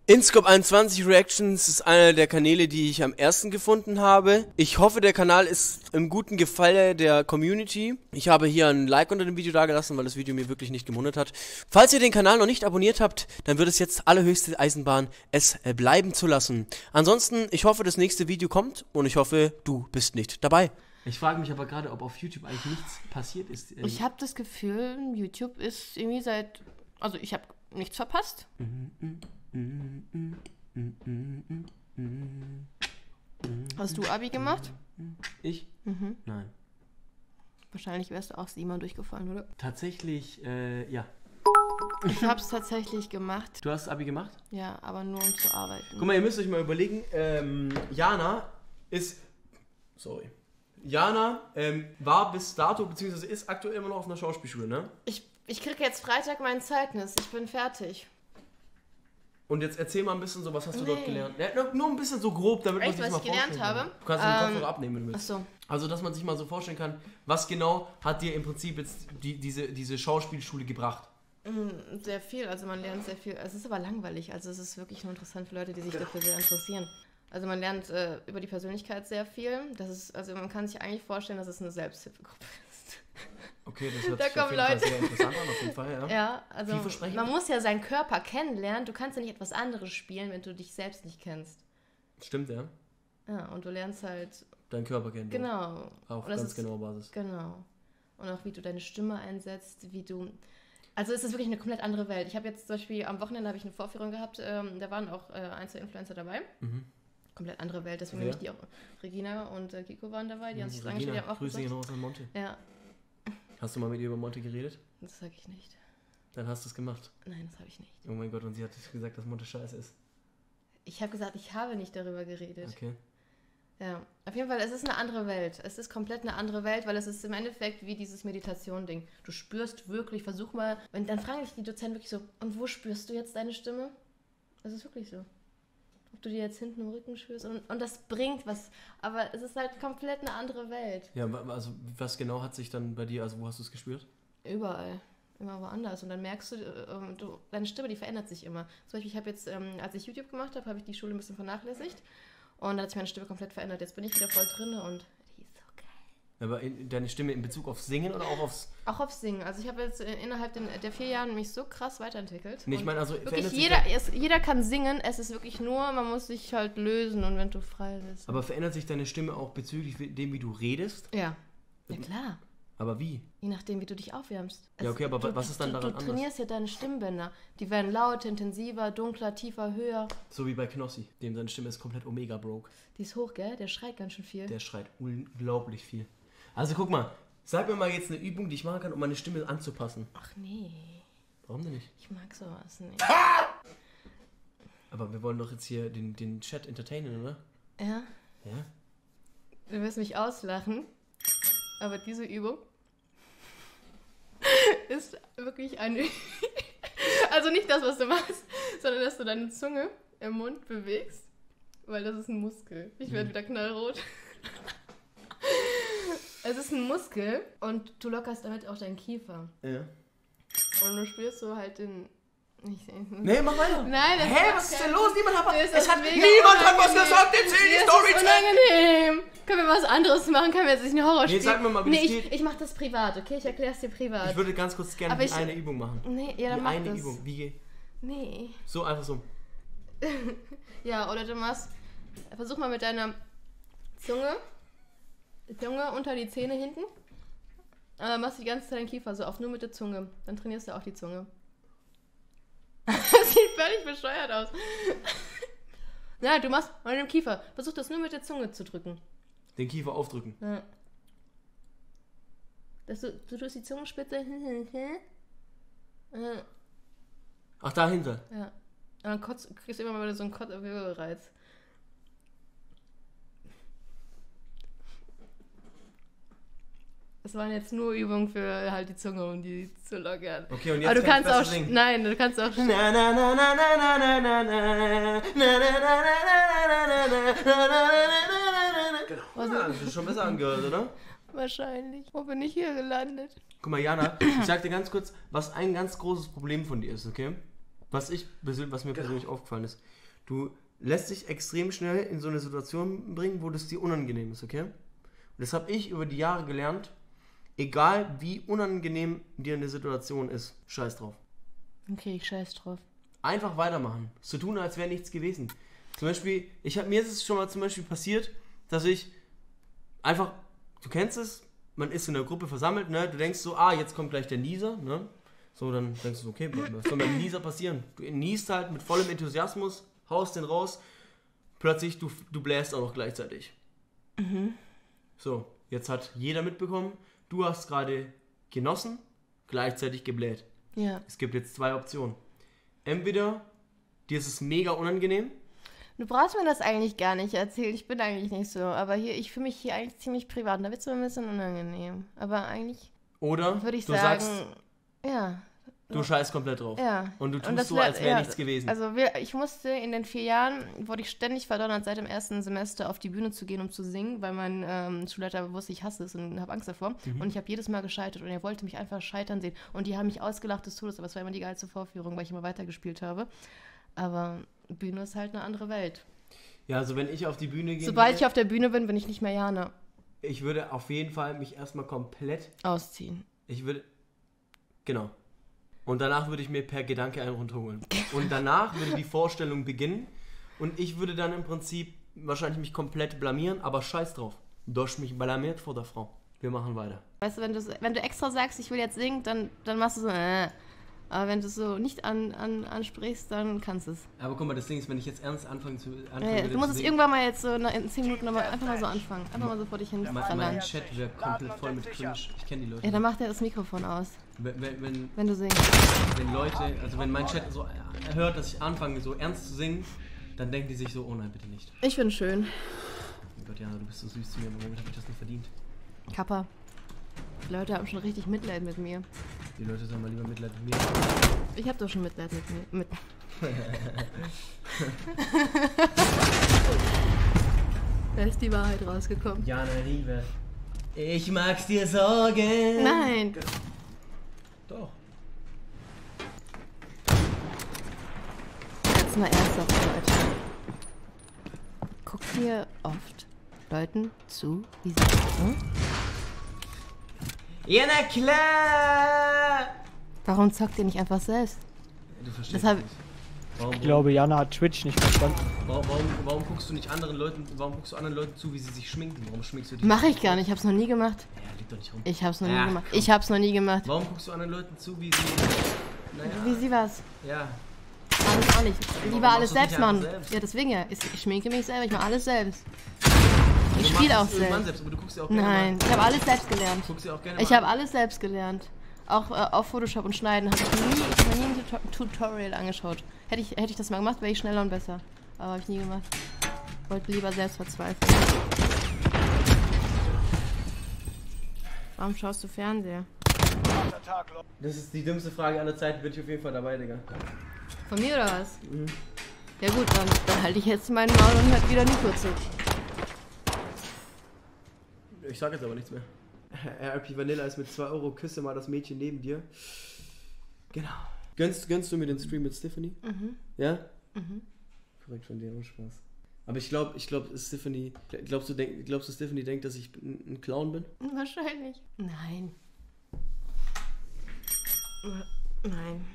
InScope21 Reactions ist einer der Kanäle, die ich am ersten gefunden habe. Ich hoffe, der Kanal ist im guten Gefallen der Community. Ich habe hier ein Like unter dem Video dagelassen, weil das Video mir wirklich nicht gemundet hat. Falls ihr den Kanal noch nicht abonniert habt, dann wird es jetzt allerhöchste Eisenbahn, es bleiben zu lassen. Ansonsten, ich hoffe, das nächste Video kommt und ich hoffe, du bist nicht dabei. Ich frage mich aber gerade, ob auf YouTube eigentlich nichts passiert ist. Ich habe das Gefühl, YouTube ist irgendwie also ich habe nichts verpasst. Hast du Abi gemacht? Ich? Nein. Wahrscheinlich wärst du auch Simon durchgefallen, oder? Tatsächlich, ja. Ich hab's tatsächlich gemacht. Du hast Abi gemacht? Ja, aber nur um zu arbeiten. Guck mal, ihr müsst euch mal überlegen, Jana war bis dato, beziehungsweise ist aktuell immer noch auf einer Schauspielschule, ne? Ich krieg jetzt Freitag mein Zeugnis. Ich bin fertig. Und jetzt erzähl mal ein bisschen so, was hast du dort gelernt? Ja, nur ein bisschen so grob, damit man sich mal vorstellen kann. Was ich gelernt habe? Du kannst den Kopfhörer abnehmen, wenn du willst. Ach so. Also, dass man sich mal so vorstellen kann, was genau hat dir im Prinzip jetzt diese Schauspielschule gebracht? Sehr viel, also man lernt sehr viel. Es ist aber langweilig, also es ist wirklich nur interessant für Leute, die sich dafür sehr interessieren. Also man lernt über die Persönlichkeit sehr viel. Also man kann sich eigentlich vorstellen, dass es eine Selbsthilfegruppe ist. Okay, das hört sich auf jeden Fall sehr interessant an, auf jeden Fall, ja. Ja, also man muss ja seinen Körper kennenlernen. Du kannst ja nicht etwas anderes spielen, wenn du dich selbst nicht kennst. Stimmt, ja. Ja, und du lernst halt... Deinen Körper kennen. Genau. Auf ganz genauer Basis. Genau. Und auch wie du deine Stimme einsetzt, wie du... Also es ist wirklich eine komplett andere Welt. Ich habe jetzt zum Beispiel am Wochenende habe ich eine Vorführung gehabt, da waren auch ein, zwei Influencer dabei. Komplett andere Welt, deswegen nämlich die auch Regina und Kiko waren dabei, die haben sich das angeschaut, die haben auch Grüße hier noch an Monte. Ja. Hast du mal mit ihr über Monte geredet? Das sage ich nicht. Dann hast du es gemacht? Nein, das habe ich nicht. Oh mein Gott, und sie hat gesagt, dass Monte scheiße ist. Ich habe gesagt, ich habe nicht darüber geredet. Okay. Ja, auf jeden Fall, es ist eine andere Welt. Es ist komplett eine andere Welt, weil es ist im Endeffekt wie dieses Meditation-Ding. Du spürst wirklich, versuch mal, und dann fragen dich die Dozenten wirklich so, und wo spürst du jetzt deine Stimme? Das ist wirklich so. Ob du die jetzt hinten im Rücken spürst und das bringt was, aber es ist halt komplett eine andere Welt. Ja, also was genau hat sich dann bei dir, also wo hast du es gespürt? Überall. Immer woanders. Und dann merkst du, deine Stimme, die verändert sich immer. Zum Beispiel, ich habe jetzt, als ich YouTube gemacht habe, habe ich die Schule ein bisschen vernachlässigt. Und da hat sich meine Stimme komplett verändert. Jetzt bin ich wieder voll drin und die ist so geil. Aber deine Stimme in Bezug auf Singen oder auch aufs... Auch aufs Singen. Also ich habe jetzt innerhalb der 4 Jahren mich so krass weiterentwickelt. Nee, ich meine, also wirklich jeder kann singen. Es ist wirklich nur, man muss sich halt lösen und wenn du frei bist. Aber verändert sich deine Stimme auch bezüglich dem, wie du redest? Ja. Ja, klar. Aber wie? Je nachdem, wie du dich aufwärmst. Ja, okay, aber was ist dann daran anders? Du trainierst ja deine Stimmbänder. Die werden lauter, intensiver, dunkler, tiefer, höher. So wie bei Knossi, dem seine Stimme ist komplett Omega broke. Die ist hoch, gell? Der schreit ganz schön viel. Der schreit unglaublich viel. Also guck mal, sag mir mal jetzt eine Übung, die ich machen kann, um meine Stimme anzupassen. Ach nee. Warum denn nicht? Ich mag sowas nicht. Aber wir wollen doch jetzt hier den Chat entertainen, oder? Ja. Ja? Du wirst mich auslachen, aber diese Übung ist wirklich eine... Also nicht das, was du machst, sondern dass du deine Zunge im Mund bewegst, weil das ist ein Muskel. Ich werde wieder knallrot. Es ist ein Muskel und du lockerst damit auch deinen Kiefer. Ja. Und du spürst so halt den... Nee, mach weiter. Nein, das was ist denn los? Niemand hat was gesagt. Erzähl die Story. Unangenehm. Können wir was anderes machen? Können wir jetzt nicht ein Horrorspiel? Nee, sag mir mal, wie das geht. Ich mach das privat, okay? Ich erklär's dir privat. Ich würde ganz kurz gerne eine Übung machen. Nee, ja, dann mach das. Übung. Wie geht? Nee. So, einfach so. Ja, oder du machst... Versuch mal mit deiner Zunge unter die Zähne hinten. Machst die ganze Zeit deinen Kiefer so auf, nur mit der Zunge. Dann trainierst du auch die Zunge. Das sieht völlig bescheuert aus. Ja, du machst mit dem Kiefer. Versuch das nur mit der Zunge zu drücken. Den Kiefer aufdrücken. Ja. Du tust die Zungenspitze. Ach, dahinter? Ja. Und dann kriegst du immer mal so einen Wirbelreiz. Das waren jetzt nur Übungen für halt die Zunge, um die zu lockern. Okay, und jetzt aber du kannst auch singen. Nein, du kannst auch Genau. Ja, das ist schon besser angehört, oder? Wahrscheinlich. Wo bin ich hier gelandet? Guck mal, Jana, ich sag dir ganz kurz, was ein ganz großes Problem von dir ist, okay? Was mir persönlich aufgefallen ist, du lässt dich extrem schnell in so eine Situation bringen, wo das dir unangenehm ist, okay? Und das habe ich über die Jahre gelernt, egal wie unangenehm dir eine Situation ist, scheiß drauf. Okay, ich scheiß drauf. Einfach weitermachen. So tun, als wäre nichts gewesen. Zum Beispiel, mir ist es schon mal zum Beispiel passiert, dass ich einfach, du kennst es, man ist in der Gruppe versammelt, ne? Du denkst so, jetzt kommt gleich der Nieser, ne? So, dann denkst du so, okay, was soll mit dem Nieser passieren? Du niest halt mit vollem Enthusiasmus, haust den raus, plötzlich, du bläst auch noch gleichzeitig. So, jetzt hat jeder mitbekommen, du hast gerade genossen, gleichzeitig gebläht. Ja. Es gibt jetzt 2 Optionen. Entweder dir ist es mega unangenehm. Du brauchst mir das eigentlich gar nicht erzählen, ich bin eigentlich nicht so. Aber ich fühle mich hier eigentlich ziemlich privat. Da wird es mir ein bisschen unangenehm. Aber eigentlich Oder würde ich du sagen, sagst, ja. du scheißt komplett drauf. Ja. Und du tust so, als wäre nichts gewesen. Also ich musste in den 4 Jahren, wurde ich ständig verdonnert, seit dem ersten Semester auf die Bühne zu gehen, um zu singen, weil mein Schulleiter wusste, ich hasse es und habe Angst davor. Und ich habe jedes Mal gescheitert und er wollte mich einfach scheitern sehen. Und die haben mich ausgelacht des Todes, aber es war immer die geilste Vorführung, weil ich immer weitergespielt habe. Aber Bühne ist halt eine andere Welt. Ja, also wenn ich auf die Bühne gehe... Sobald ich auf der Bühne bin ich nicht mehr Jana. Ich würde auf jeden Fall mich erstmal komplett... ausziehen. Genau. Und danach würde ich mir per Gedanke einen runterholen. Und danach würde die Vorstellung beginnen und ich würde dann im Prinzip wahrscheinlich mich komplett blamieren, aber scheiß drauf. Du hast mich blamiert vor der Frau. Wir machen weiter. Weißt du, wenn du extra sagst, ich will jetzt singen, dann machst du so, Aber wenn du es so nicht ansprichst, dann kannst du es. Aber guck mal, das Ding ist, wenn ich jetzt ernst anfange du musst es irgendwann mal jetzt so in 10 Minuten einfach mal so anfangen. Einfach mal so vor dich hin. Mein Chat wäre komplett voll mit Cringe. Ich kenne die Leute. Ja, dann macht er das Mikrofon aus. Wenn du singst. Wenn Leute, also wenn mein Chat so hört, dass ich anfange so ernst zu singen, dann denken die sich so, oh nein, bitte nicht. Ich bin schön. Oh Gott, Jana, du bist so süß zu mir, aber womit habe ich das nicht verdient? Kappa. Die Leute haben schon richtig Mitleid mit mir. Die Leute sollen mal lieber Mitleid mit mir. Ich hab doch schon Mitleid mit mir. Da ist die Wahrheit rausgekommen. Jana, Liebe. Ich mag's dir sagen. Nein. Doch. Jetzt mal ernsthaft, Leute. Guckt ihr oft Leuten zu, wie sie zocken? Ja, na klar! Warum zockt ihr nicht einfach selbst? Du verstehst Das nicht. Ich glaube, Jana hat Twitch nicht verstanden. Warum guckst du anderen Leuten zu, wie sie sich schminken? Warum schminkst du dich? Mach ich gar nicht, ich hab's noch nie gemacht. Ja, liegt doch nicht rum. Ich hab's noch nie gemacht. Komm. Ich hab's noch nie gemacht. Warum guckst du anderen Leuten zu, wie sie... Naja, Wie sie was? ja. Alles auch nicht. Lieber machst alles du es selbst nicht machen. einfach selbst? Ja, deswegen ja. Ich schminke mich selber, ich mache alles selbst. Ich Du spiele machst auch es irgendwann selbst. aber du guckst ja auch gerne Nein, ich habe alles selbst gelernt. Guckst ja auch gerne Ich mal habe alles selbst gelernt. Auch auf Photoshop und Schneiden habe ich mir nie ein Tutorial angeschaut. Hätte ich das mal gemacht, wäre ich schneller und besser. Aber habe ich nie gemacht. Wollte lieber selbst verzweifeln. Warum schaust du Fernseher? Das ist die dümmste Frage aller Zeiten, bin ich auf jeden Fall dabei, Digga. Von mir oder was? Mhm. Ja gut, dann halte ich jetzt meinen Maul und hört wieder Nico zu. Ich sag jetzt aber nichts mehr. RP Vanilla ist mit 2 Euro, küsse mal das Mädchen neben dir. Genau. Gönnst du mir den Stream mit Stephanie? Mhm. Ja? Mhm. Korrekt von dir, ohne Spaß. Aber ich glaube, Stephanie, glaubst du, Stephanie denkt, dass ich ein Clown bin? Wahrscheinlich. Nein. Nein.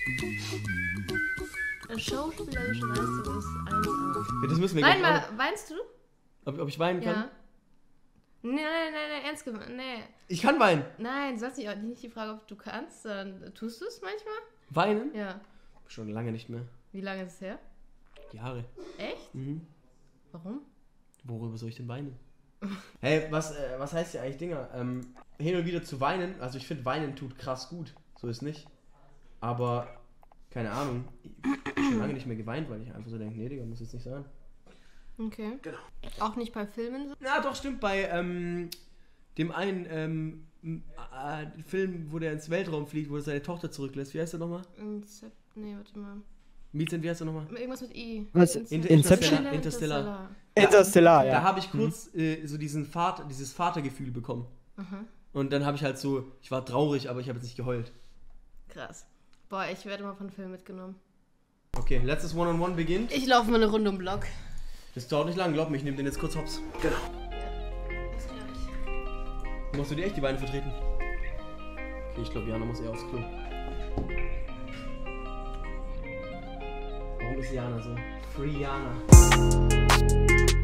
Schauspielerische Leistung ist 1A. Ja, das müssen wir Wein gleich mal, weinst du? Ob ich weinen kann? Ja. Nein, ernst gemeint, nee. Ich kann weinen. Nein, du hast nicht die Frage, ob du kannst, sondern tust du es manchmal? Weinen? Ja. Schon lange nicht mehr. Wie lange ist es her? Jahre. Echt? Mhm. Warum? Worüber soll ich denn weinen? Hey, was heißt ja eigentlich Dinger? Hin und wieder zu weinen, also ich finde Weinen tut krass gut, so ist nicht. Aber, keine Ahnung, ich hab schon lange nicht mehr geweint, weil ich einfach so denke, nee Digga, muss jetzt nicht sein. Okay. Genau. Auch nicht bei Filmen? Na doch, stimmt, bei dem einen Film, wo der ins Weltraum fliegt, wo er seine Tochter zurücklässt. Wie heißt der nochmal? Nee, warte mal. Vincent, wie heißt der nochmal? Irgendwas mit I. Was? Inception? Interstellar, ja. Da habe ich kurz so dieses Vatergefühl bekommen. Aha. Und dann habe ich halt so, ich war traurig, aber ich habe jetzt nicht geheult. Krass. Boah, ich werde mal von Film mitgenommen. Okay, letztes One-on-One beginnt. Ich laufe mal eine Runde um Block. Das dauert nicht lang, glaub mir, ich nehme den jetzt kurz hops. Genau. Bis gleich. Musst du dir echt die Beine vertreten? Okay, ich glaube, Jana muss eher aufs Klo. Warum ist Jana so? Free Jana.